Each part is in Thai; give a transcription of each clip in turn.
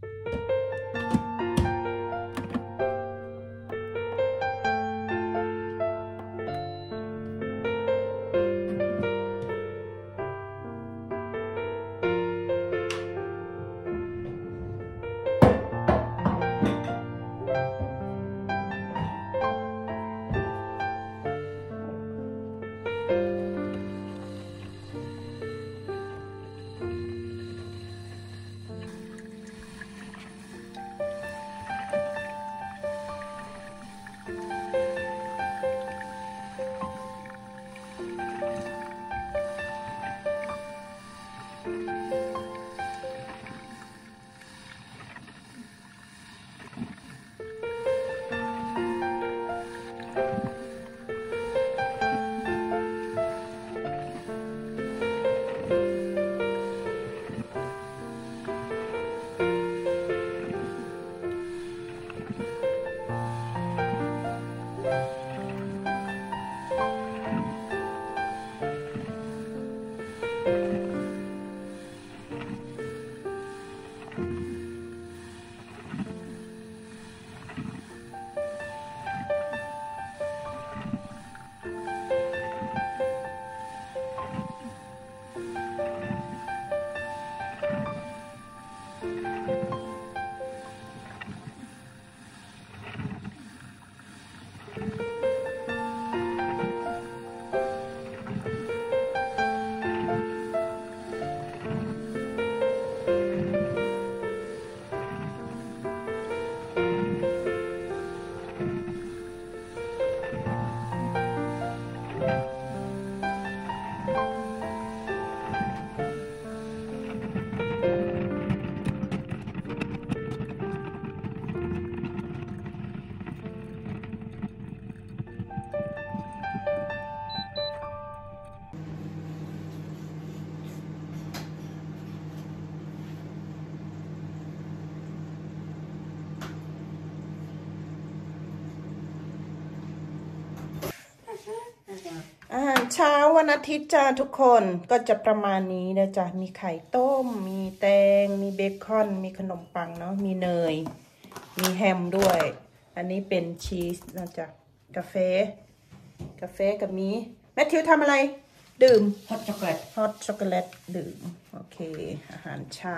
อาหารเช้าวันอาทิตย์จ้าทุกคนก็จะประมาณนี้นะจ๊ะมีไข่ต้มมีแตงมีเบคอนมีขนมปังเนาะมีเนยมีแฮมด้วยอันนี้เป็นชีสนะจ๊ะกาแฟกับมีแมทธิวทำอะไรดื่มฮอตช็อกโกแลตดื่มโอเคอาหารเช้า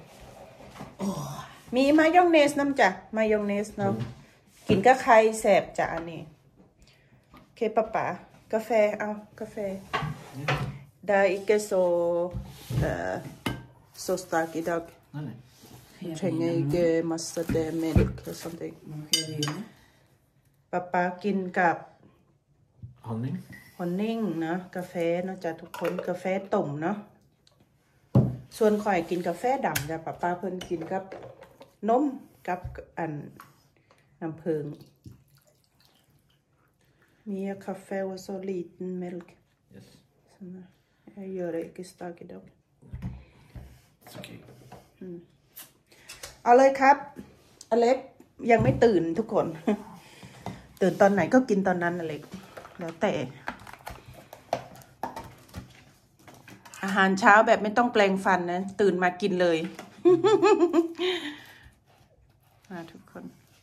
มีมายองเนสน้ำจ้ะมายองเนสเนาะกินก็ใครแสบจ้ะอันนี้โอเคป๊ากาแฟเอากาแฟได้ikke så stark idag trenger ikke masse melk og såntป๊ากินกับhonningนะกาแฟเนาะจ้ะทุกคนกาแฟต้มเนาะส่วนข่อยกินกาแฟดำจ้ะป๊าเพิ่นกินกับนมกับอันน้ำผึ้งMye kaffe og så liten melk. Yes. Sånn, jeg gjør det ikke stark i dag. Okay. เอาเลยครับอเล็กยังไม่ตื่นทุกคน ตื่นตอนไหนก็กินตอนนั้นอเล็กแล้วแต่อาหารเช้าแบบไม่ต้องแปลงฟันนะตื่นมากินเลย มาทุกคน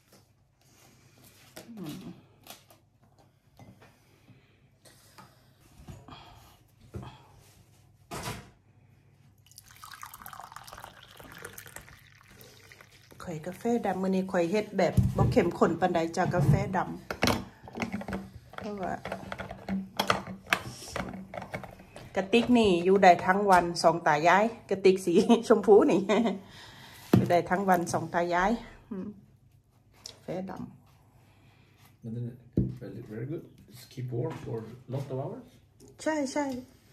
ข่อยกาแฟดำมื้อนี้ข่อยเฮ็ดแบบบ่เข้มข้นปานใดจากกาแฟดำเพราะว่ากระติกนี่อยู่ได้ทั้งวันสองตายายกระติกสีชมพูนี่ อยู่ได้ทั้งวันสองตายายกาแฟดำ Very good. It's keep warm for lot of hours. ใช่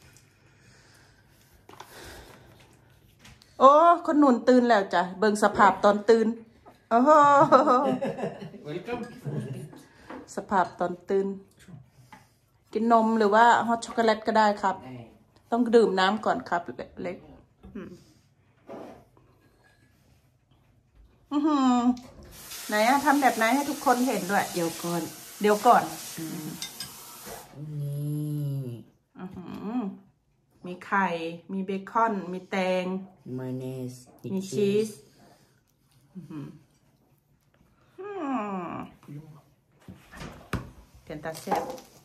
โอ้คนหนุนตื่นแล้วจ้ะเบิ่งสภาพตอนตื่นโอ้โห Welcome. สภาพตอนตื่นกินนมหรือว่าฮอตช็อกโกแลตก็ได้ครับต้องดื่มน้ำก่อนครับเล็กไหนอะทำแบบไหนให้ทุกคนเห็นด้วยเดี๋ยวก่อนมีไข่มีเบคอนมีแตงมายองเนสมีชีสเป็นตาแซ่บ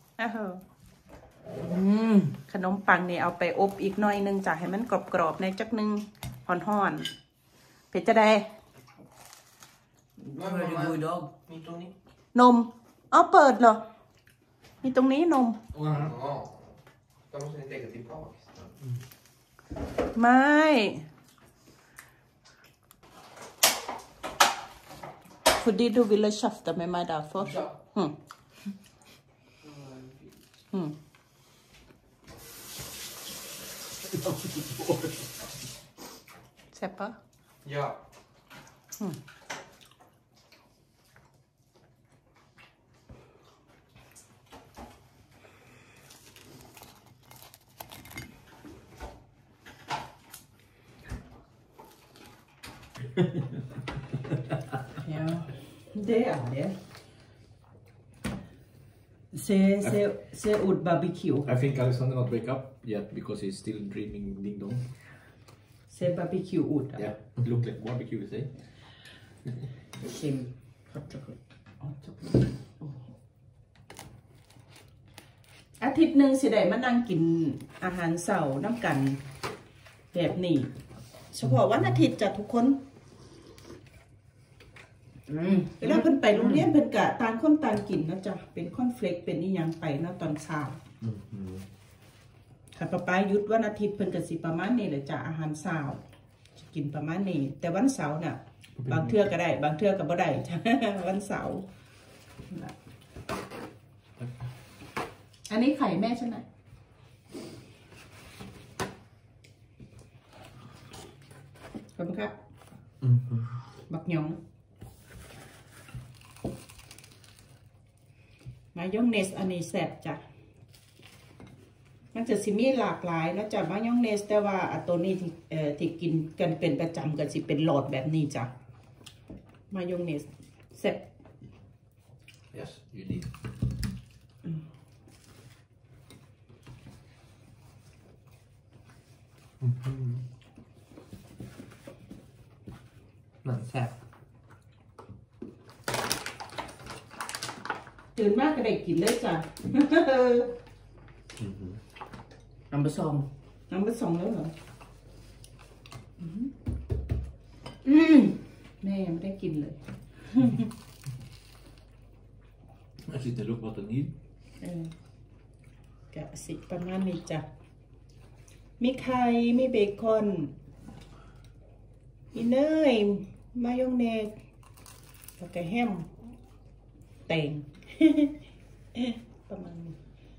ขนมปังนี่เอาไปอบอีกหน่อยนึงจ้ะให้มันกรอบๆในจักนึงห่อนๆเผ็ดจะได้นมเอาเปิดเหรอมีตรงนี้นมไม่Fordi du ville kjefte med meg derfor. Se på. Ja. Ja, det er det. Se ut barbecue. I think Alexander not wake up yet because he's still dreaming ding dong. Se barbecue ut. Yeah, look like barbecue, you say? ชิมฮอตช็อกโกแลตอาทิตย์หนึ่งสิได้มานั่งกินอาหารเสาร์น้ำกันแบบนี้เฉพาะวันอาทิตย์จ้ะทุกคนเวลาเพิ่นไปโรงเรียนเพิ่นกะต่างคนต่างกินนะจ๊ะเป็นคอนเฟลกเป็นอีหยังไปนะตอนเช้าค่ะป้ายุดวันอาทิตย์เพิ่นก็สิประมาณนี้แหละจ้ะอาหารเช้ากินประมาณนี้แต่วันเสาร์น่ะบางเทื่อก็ได้บางเทื่อก็บ่ได้จ้ะวันเสาร์อันนี้ไข่แม่ใช่ไหมขอบคุณครับบักหยองมายองเนสอันนี้แซ่บจ้ะมันจะสิมีหลากหลายนะจ๊ะมายองเนสแต่ว่าตัวนี้ที่กินกันเป็นประจำกันสิเป็นหลอดแบบนี้จ้ะมายองเนสแซ่บ Yes, you need. หนังแซ่บตื่นมากก็ได้กินเลยจ้ะน้ำผสมแล้วเหรอแม่ยังไม่ได้กินเลย I sit and look what I need. กะสิประมาณนี้จ้ะมีไข่มีเบคอนมีเนยมายองเนสแล้วก็แฮมแตงประมาณนี้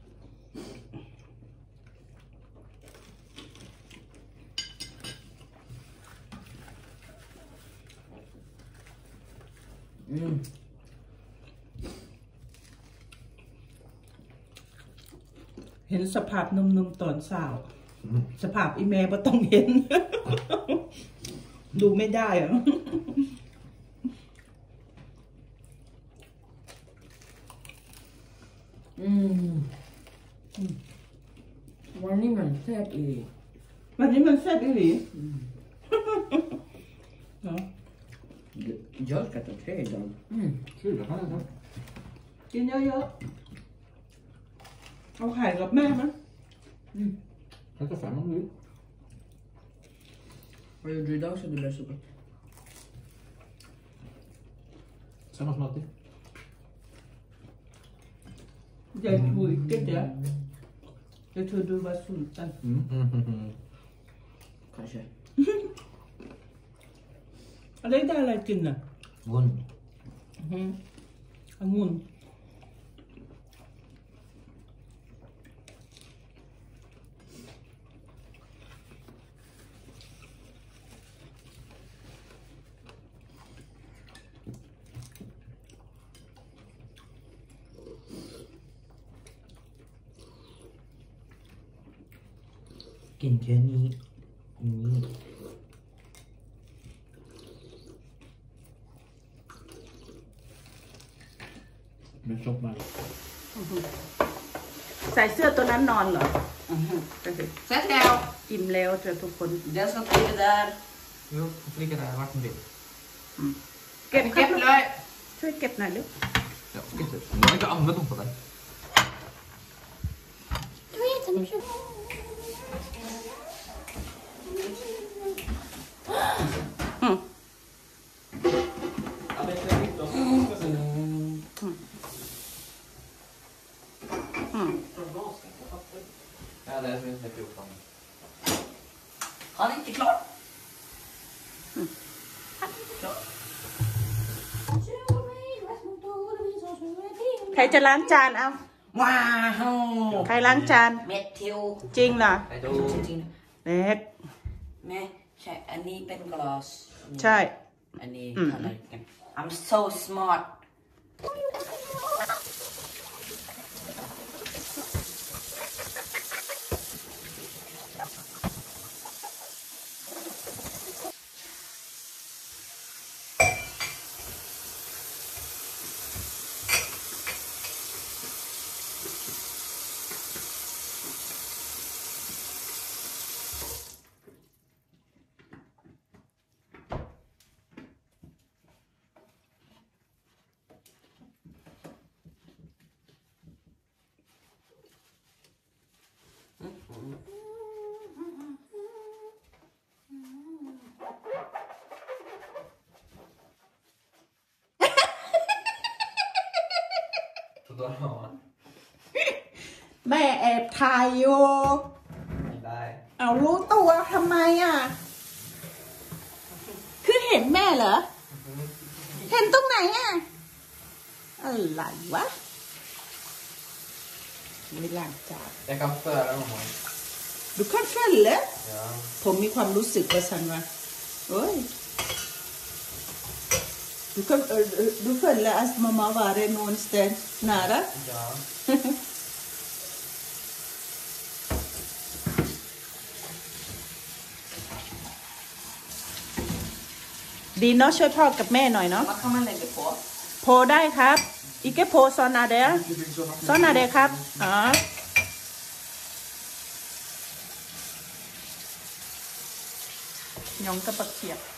เห็นสภาพนุ่มๆตอนเช้าสภาพอีเมลก็ต้องเห็น ดูไม่ได้อะวันนี้มันแซ่บอีกวันนี้มันแซ่บอีหลีเนาะ Jag ska ta 3 dagar. Kul, jag kan det. กินเยอะๆเอาไข่กับแม่มั้ย Jag tar 5 om du vill. Vad gjorde du idag så det blev så gott? Samma som alltid. เดี๋ยวคุยกันเดี๋ยวเธอดูว่าสุนตัน Kanske. อะไรได้อะไรกินอ่ะ Gon. องุ่นกินแค่นี้ Men tjock man. ใส่เสื้อตัวนั้นนอนเหรอ Sätt dig! อิ่มแล้วเจอทุกคน Den ska ligga där. Jo, ligga där, vart den vill. เก็บเก็บเลยช่วยเก็บหน่อยลูก Ja, inte. Nu har jag inte använt dem på dig. Du är jättemycket. Ja, det är som inte 14. Han är inte klar. Klar. ใครจะล้างจานเอาว้าวใครล้างจานเม็ดทิวจริงเหรอ Nej, då... จริงเล็กๆแม่ใช่อันนี้เป็นกลาสใช่อันนี้อะไรกัน I'm so smart แม่แอบถ่ายอยู่ไม่ได้เอารู้ตัวทำไมอ่ะ คือเห็นแม่เหรอ เห็นตรงไหนอ่ะ อะไรวะไม่ล้างจาน Jag kan föra honom. ดูขั้นขั้นเลย Ja. ผมมีความรู้สึกว่าสันว่าโอ้ยdu føler at mamma var noen sted nære? Ja. ดีเนาะช่วยพ่อกับแม่หน่อยเนาะ Vad kan man lägga på? โพได้ครับอีกแค่โพซอนนาเดะซอนนาเดะครับอ๋อยองกระปักเขียบ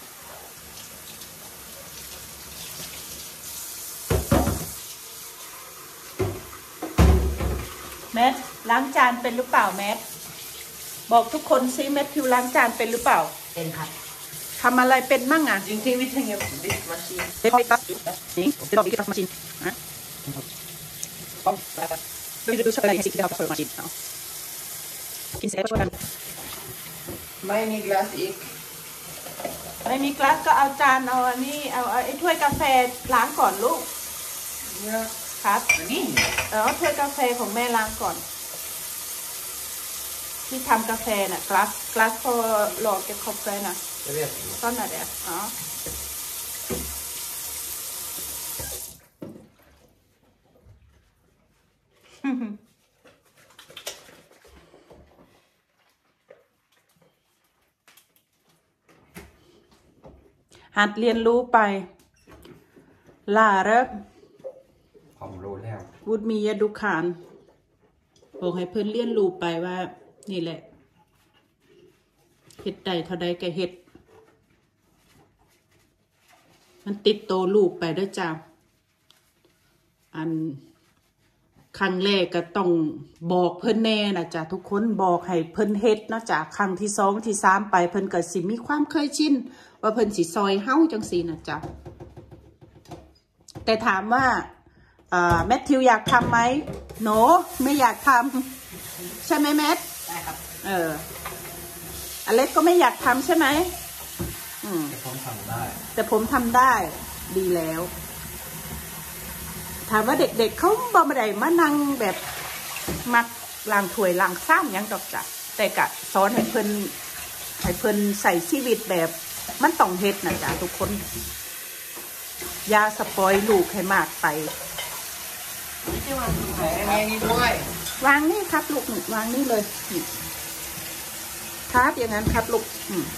แมทล้างจานเป็นหรือเปล่าแมทบอกทุกคนซิแมทพิวล้างจานเป็นหรือเปล่าเป็นครับทำอะไรเป็นมั่งอ่ะจริงๆvi trenger diskmaskin เด็กปั๊บจริงเด็กบอกอีกปั๊บมาชินนะดูช็อกโกแลตให้สิที่เราเปิดมาชินเนาะกินเสร็จก็ช่วยกันไม่มี glass อีกไม่มีกลาสก็เอาจานเอาอันนี้เอาไอ้ถ้วยกาแฟล้างก่อนลูก Ja. ครับ Men nej. เอาถ้วยกาแฟของแม่ล้างก่อน ที่ทำกาแฟน่ะกลาสพอหลอดกับกาแฟน่ะ Jag vet inte. ต้นไหนเดี๋ยวอ๋อหัดเรียนรู้ไปล่าเรบผมรู้แล้ววุฒมียดุขานบอกให้เพิ่นเรียนรู้ไปว่า นี่แหละเฮ็ดใดเท่าใดก็เฮ็ดมันติดโตลูกไปด้วยจ้าอันครั้งแรกก็ต้องบอกเพิ่นแน่นะจ้ะทุกคนบอกให้เพิ่นเฮ็ดนะจ้ะครั้งที่สองที่สามไปเพิ่นก็สิมีความเคยชินว่าเพิ่นสิซอยเฮาจังซี่นะจ้ะแต่ถามว่าแมทธิวอยากทำไหมโนไม่อยากทำใช่ไหมแมทได้ครับอเล็กก็ไม่อยากทำใช่ไหมแต่ผมทำได้แต่ผมทำได้ดีแล้ว ถามว่าเด็กๆเขาบ่ได้มานั่งแบบมักล้างถ้วยล้างซ้ำยังดอกจ้ะแต่กะสอนให้เพิ่นใส่ชีวิตแบบมันต้องเฮ็ดนะจ๊ะทุกคนอย่าสปอยลูกให้มากไปไม่ใช่วางตรงไหนไงนี่ด้วยวางนี่ครับลูกวางนี่เลยนี่ครับอย่างนั้นครับลูก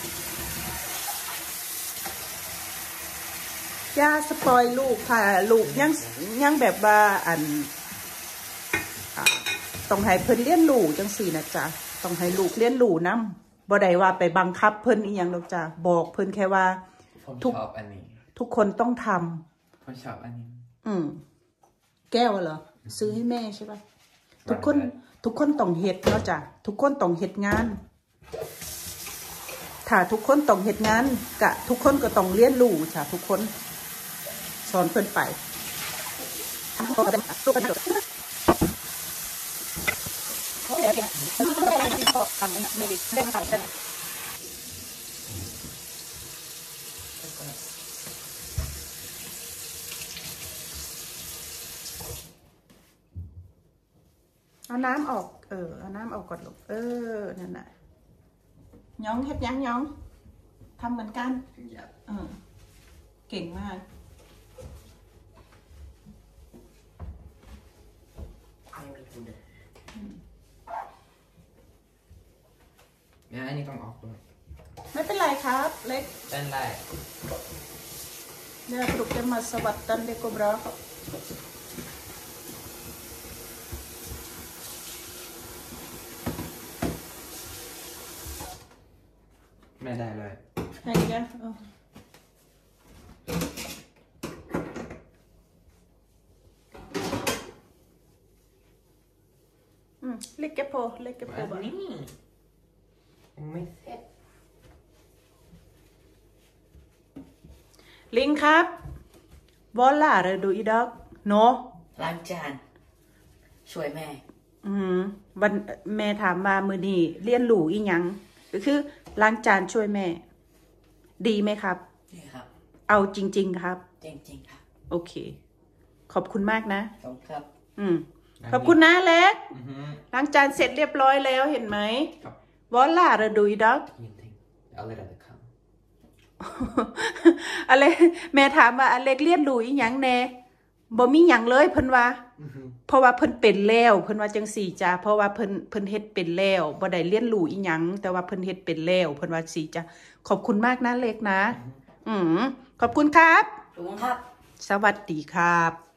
อย่าสปอยลูกค่ะลูกยังแบบว่าต้องให้เพิ่นเลี้ยนลูกจังสี่นะจ๊ะต้องให้ลูกเลี้ยนลูกนำบ่ได้ว่าไปบังคับเพิ่นอีหยังดอกจ้ะบอกเพิ่นแค่ว่าผมทุกชอบอันนี้ทุกคนต้องทพอชอบอันนี้ำแก้วเหรอซื้อให้แม่ใช่ปะทุกคนต้องเฮ็ดเนาะจ้ะทุกคนต้องเฮ็ดงานถ้าทุกคนต้องเฮ็ดงานกะทุกคนก็ต้องเรียนรู้จ้ะทุกคนสอนเพิ่นไปเอาน้ำออกเอาน้ำออกก่อนลูกนั่นน่ะย้องเฮ็ดยังย้องทำเหมือนกันเก่งมากเนี่ยอันนี้ต้องออกด้วยไม่เป็นไรครับเล็กเป็นไรเนี่ยปลุกจะมาสวัสดันเด็กกบรอไม่ได้เลยให้กันเล็กแกโพบ้างนี่ยังไม่เสร็จลิงครับวอลล่าเรดูอีดอกโนล้างจานช่วยแม่วันแม่ถามว่ามือนี้เรียนรู้อีหยังก็คือล้างจานช่วยแม่ ดีไหมครับนี่ครับเอาจริงๆครับจริงๆครับโอเค ขอบคุณมากนะขอบคุณครับขอบคุณนะเล็กล้างจานเสร็จเรียบร้อยแล้วเห็นไหมวอลล่าเรดูอีดอก Ingenting. Allerede kan. อะไรแม่ถามว่าอเล็กเรียนรู้อีหยังแน่บ่มีหยังเลยเพิ่นว่าเพราะว่าเพิ่นเป็นแล้วเพิ่นว่าจังสี่จ้าเพราะว่าเพิ่นเฮ็ดเป็นแล้วบ่ได้เรียนรู้อีหยังแต่ว่าเพิ่นเฮ็ดเป็นแล้วเพิ่นว่าสี่จ้าขอบคุณมากนะเล็กนะขอบคุณครับขอบคุณครับสวัสดีครับ